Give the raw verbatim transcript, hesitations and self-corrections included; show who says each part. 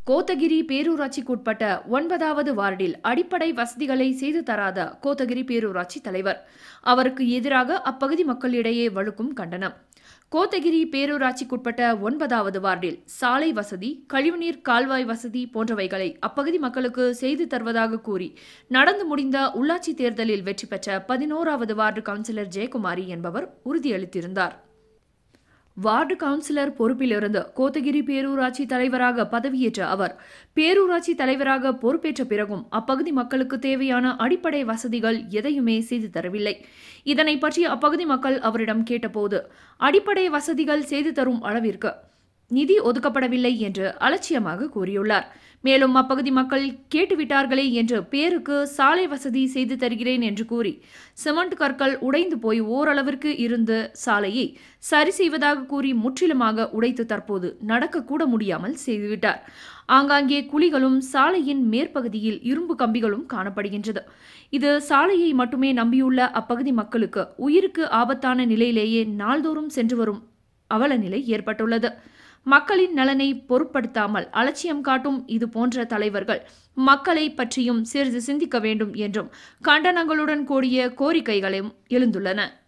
Speaker 1: கோத்தகிரி பேரூராட்சிக்குட்பட்ட ஒன்பதாவது வார்டில் அடிப்படை வசதிகளை செய்து தராத கோத்தகிரி பேரூராட்சி தலைவர். அவருக்கு எதிராக அப்பகுதி மக்களிடையே வலுக்கும் கண்டனம். கோத்தகிரி பேரூராட்சிக்குட்பட்ட ஒன்பதாவது வார்டில் சாலை வசதி, கழிவுநீர் கால்வாய் வசதி போன்றவைகளை அப்பகுதி மக்களுக்கு செய்து தருவதாக கூறி நடந்து முடிந்த உள்ளாட்சி தேர்தலில் வெற்றி பெற்ற பதினோராவது வார்டு கவுன்சிலர் ஜெயக்குமாரி என்பவர் உறுதியளித்திருந்தார். வார்டு கவுன்சிலர் பொறுப்பிலிருந்து கோத்தகிரி பேரூராட்சி தலைவராக பதவியேற்ற அவர் பேரூராட்சி தலைவராக பொறுப்பேற்ற பிறகும் அப்பகுதி மக்களுக்கு தேவையான அடிப்படை வசதிகள் எதையுமே செய்து தரவில்லை. இதனை பற்றி அப்பகுதி மக்கள் அவரிடம் கேட்டபோது அடிப்படை வசதிகள் செய்து தரும் அளவிற்கு நிதி ஒதுக்கப்படவில்லை என்று அலட்சியமாக கூறியுள்ளார். மேலும் அப்பகுதி மக்கள் கேட்டுவிட்டார்களே என்று பேருக்கு சாலை வசதி செய்து தருகிறேன் என்று கூறி சிமெண்ட் கற்கள் உடைந்து போய் ஓரளவிற்கு இருந்த சாலையை சரி செய்வதாக கூறி முற்றிலுமாக உடைத்து தற்போது நடக்கக்கூட முடியாமல் செய்துவிட்டார். ஆங்காங்கே குழிகளும் சாலையின் மேற்பகுதியில் இரும்பு கம்பிகளும் காணப்படுகின்றது. இது சாலையை மட்டுமே நம்பியுள்ள அப்பகுதி மக்களுக்கு உயிருக்கு ஆபத்தான நிலையிலேயே நாள்தோறும் சென்று வரும் அவல நிலை ஏற்பட்டுள்ளது. மக்களின் நலனை பொருட்படுத்தாமல் அலட்சியம் காட்டும் இது போன்ற தலைவர்கள் மக்களை பற்றியும் சிறிது சிந்திக்க வேண்டும் என்றும் கண்டனங்களுடன் கூடிய கோரிக்கைகளும் எழுந்துள்ளன.